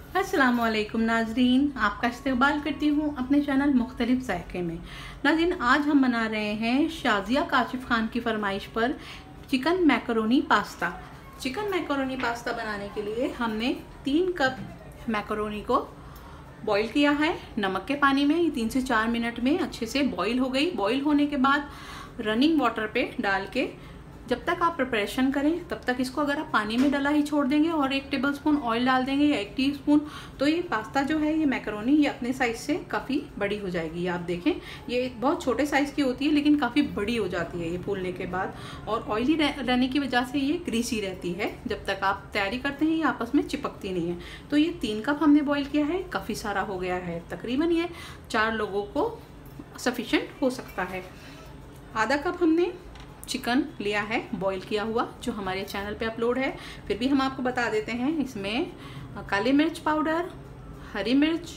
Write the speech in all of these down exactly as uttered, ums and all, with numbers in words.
अस्सलामुअलैकुम नाजरीन, आपका इस्तकबाल करती हूँ अपने चैनल मुख्तलिफ ज़ायक़े में। नाजरीन, आज हम बना रहे हैं शाजिया काशिफ खान की फरमाइश पर chicken macaroni pasta. Chicken macaroni pasta बनाने के लिए हमने तीन कप मैकरोनी को बॉईल किया है नमक के पानी में। ये तीन से चार मिनट में अच्छे से बॉईल हो गई। बॉईल होने के बाद रनिंग वाटर पे डाल के जब तक आप प्रिपरेशन करें तब तक इसको अगर आप पानी में डला ही छोड़ देंगे और एक टेबलस्पून ऑयल डाल देंगे या एक टीस्पून, तो ये पास्ता जो है, ये मैकरोनी, ये अपने साइज़ से काफ़ी बड़ी हो जाएगी। आप देखें, ये बहुत छोटे साइज़ की होती है लेकिन काफ़ी बड़ी हो जाती है ये फूलने के बाद। और ऑयली रहने की वजह से ये ग्रीसी रहती है। जब तक आप तैयारी करते हैं ये आपस में चिपकती नहीं है। तो ये तीन कप हमने बॉईल किया है, काफ़ी सारा हो गया है। तकरीबन ये चार लोगों को सफिशेंट हो सकता है। आधा कप हमने चिकन लिया है बॉईल किया हुआ, जो हमारे चैनल पे अपलोड है। फिर भी हम आपको बता देते हैं, इसमें काली मिर्च पाउडर, हरी मिर्च,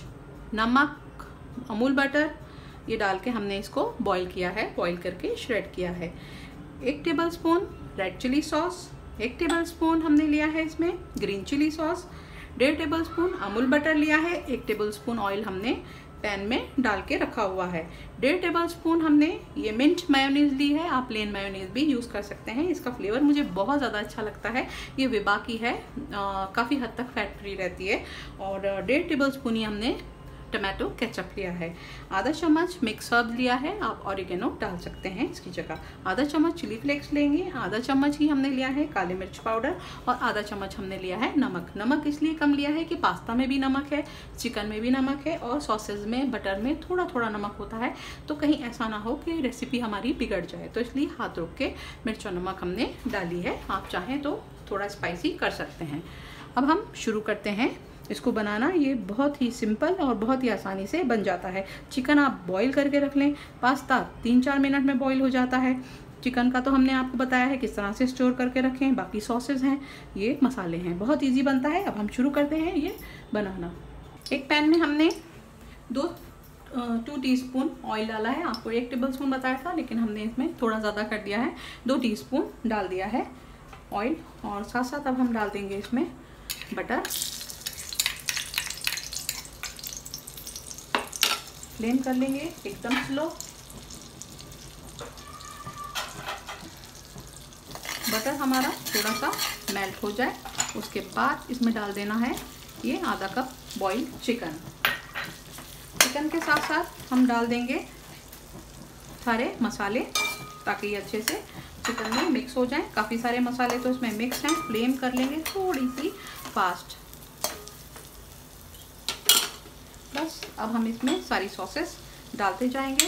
नमक, अमूल बटर, ये डाल के हमने इसको बॉईल किया है। बॉईल करके श्रेड किया है। एक टेबलस्पून रेड चिली सॉस, एक टेबलस्पून हमने लिया है इसमें ग्रीन चिली सॉस, डेढ़ टेबलस्पून अमूल बटर लिया है, एक टेबलस्पून ऑयल हमने पैन में डाल के रखा हुआ है। डेढ़ टेबलस्पून हमने ये मिंट मायोनीज ली है। आप प्लेन मायोनीज भी यूज़ कर सकते हैं। इसका फ्लेवर मुझे बहुत ज़्यादा अच्छा लगता है। ये विबा की है, काफ़ी हद तक फैट फ्री रहती है। और डेढ़ टेबलस्पून ही हमने टमाटो केचप लिया है। आधा चम्मच मिक्स हर्ब लिया है, आप ऑरिगेनो डाल सकते हैं इसकी जगह। आधा चम्मच चिली फ्लेक्स लेंगे। आधा चम्मच ही हमने लिया है काली मिर्च पाउडर और आधा चम्मच हमने लिया है नमक। नमक इसलिए कम लिया है कि पास्ता में भी नमक है, चिकन में भी नमक है और सॉसेज में, बटर में थोड़ा थोड़ा नमक होता है। तो कहीं ऐसा ना हो कि रेसिपी हमारी बिगड़ जाए, तो इसलिए हाथ रोक के मिर्च और नमक हमने डाली है। आप चाहें तो थोड़ा स्पाइसी कर सकते हैं। अब हम शुरू करते हैं इसको बनाना। ये बहुत ही सिंपल और बहुत ही आसानी से बन जाता है। चिकन आप बॉईल करके रख लें, पास्ता तीन चार मिनट में बॉईल हो जाता है। चिकन का तो हमने आपको बताया है किस तरह से स्टोर करके रखें। बाकी सॉसेज हैं, ये मसाले हैं, बहुत इजी बनता है। अब हम शुरू करते हैं ये बनाना। एक पैन में हमने दो टू टीस्पून ऑयल डाला है। आपको एक टेबलस्पून बताया था लेकिन हमने इसमें थोड़ा ज़्यादा कर दिया है, दो टीस्पून डाल दिया है ऑयल। और साथ साथ अब हम डाल देंगे इसमें बटर। फ्लेम कर लेंगे एकदम स्लो। बटर हमारा थोड़ा सा मेल्ट हो जाए, उसके बाद इसमें डाल देना है ये आधा कप बॉइल्ड चिकन। चिकन के साथ साथ हम डाल देंगे सारे मसाले ताकि ये अच्छे से चिकन में मिक्स हो जाए। काफ़ी सारे मसाले तो इसमें मिक्स हैं। फ्लेम कर लेंगे थोड़ी सी फास्ट। बस अब हम इसमें सारी सॉसेस डालते जाएंगे।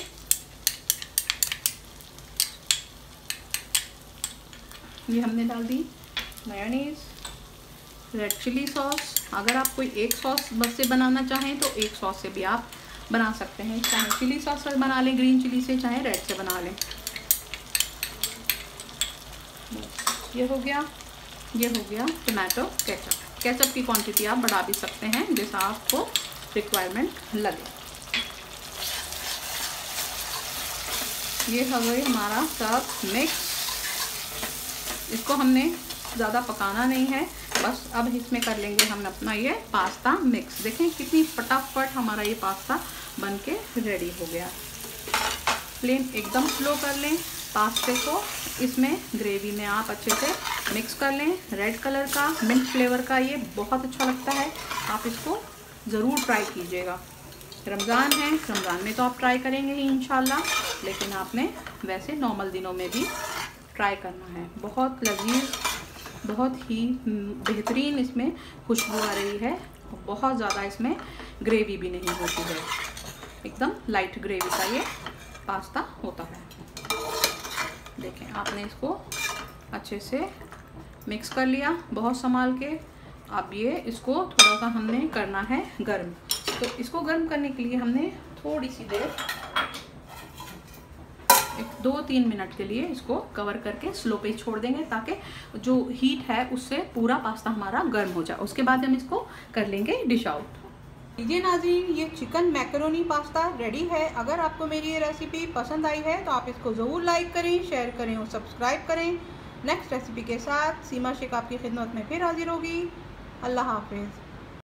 ये हमने डाल दी मेयोनीज, रेड चिली सॉस। अगर आप कोई एक सॉस बस से बनाना चाहें तो एक सॉस से भी आप बना सकते हैं। चाहे चिली सॉस से बना लें, ग्रीन चिली से, चाहे रेड से बना लें। ये हो गया। ये हो गया टमाटो केचप। केचप की क्वांटिटी आप बढ़ा भी सकते हैं जैसा आपको रिक्वायरमेंट लगे। ये हो गई हमारा सब मिक्स। इसको हमने ज़्यादा पकाना नहीं है, बस अब इसमें कर लेंगे हम अपना ये पास्ता मिक्स। देखें कितनी फटाफट हमारा ये पास्ता बन के रेडी हो गया। फ्लेम एकदम स्लो कर लें। पास्ते को इसमें ग्रेवी में आप अच्छे से मिक्स कर लें। रेड कलर का मिंट फ्लेवर का ये बहुत अच्छा लगता है। आप इसको ज़रूर ट्राई कीजिएगा। रमज़ान है, रमज़ान में तो आप ट्राई करेंगे ही इंशाल्लाह, लेकिन आपने वैसे नॉर्मल दिनों में भी ट्राई करना है। बहुत लजीज, बहुत ही बेहतरीन इसमें खुशबू आ रही है। बहुत ज़्यादा इसमें ग्रेवी भी नहीं होती है, एकदम लाइट ग्रेवी का ये पास्ता होता है। देखें, आपने इसको अच्छे से मिक्स कर लिया बहुत संभाल के। अब ये इसको थोड़ा सा हमने करना है गर्म। तो इसको गर्म करने के लिए हमने थोड़ी सी देर, एक दो तीन मिनट के लिए इसको कवर करके स्लो पे छोड़ देंगे ताकि जो हीट है उससे पूरा पास्ता हमारा गर्म हो जाए। उसके बाद हम इसको कर लेंगे डिश आउट। लीजिए नाज़रीन, ये चिकन मैकरोनी पास्ता रेडी है। अगर आपको मेरी ये रेसिपी पसंद आई है तो आप इसको ज़रूर लाइक करें, शेयर करें और सब्सक्राइब करें। नेक्स्ट रेसिपी के साथ सीमा शेख आपकी खिदमत में फिर हाजिर होगी। अल्लाह हाफिज़।